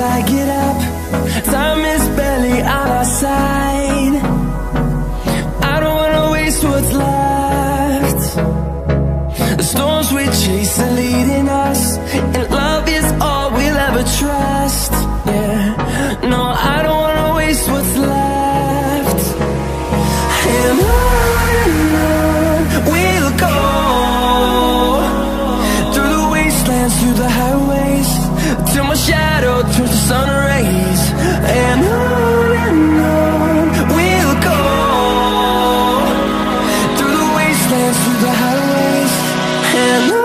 I get up. Time is barely on our side. I don't wanna waste what's left. The storms we chase are leading us, and love is all we'll ever trust. Yeah, no, I don't wanna waste what's left. And on we'll go, through the wastelands, through the highways, till my shadow turns to sun rays. And on we'll go, through the wastelands, through the highways, and on we'll go.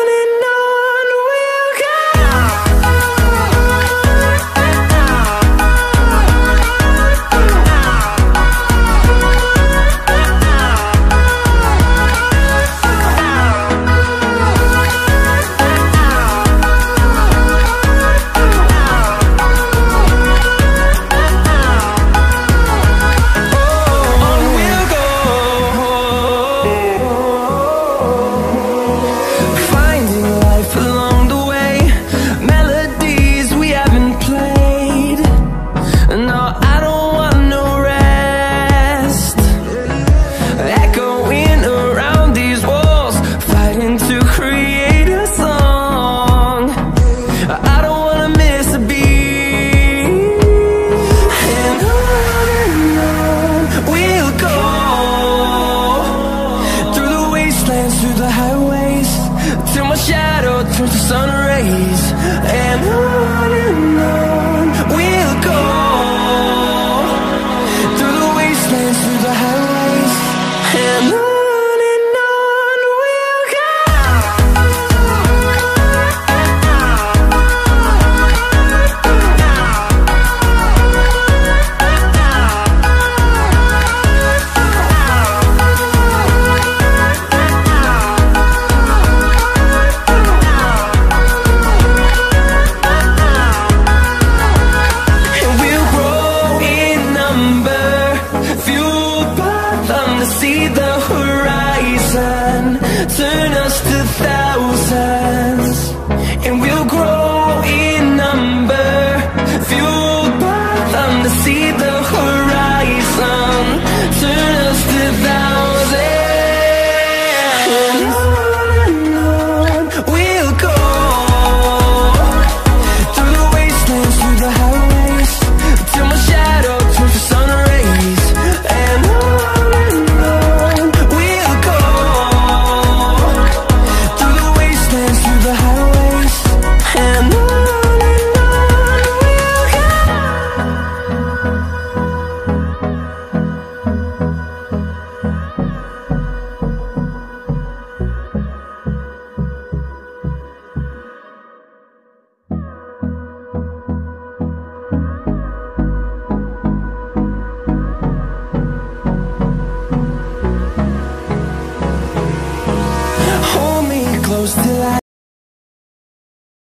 Through the highways, till my shadow turns to sun rays. And on we'll go, through the wastelands, through the highways, and on we'll go. See the horizon, turn us to thousands, and we'll grow in number, fueled by them to see the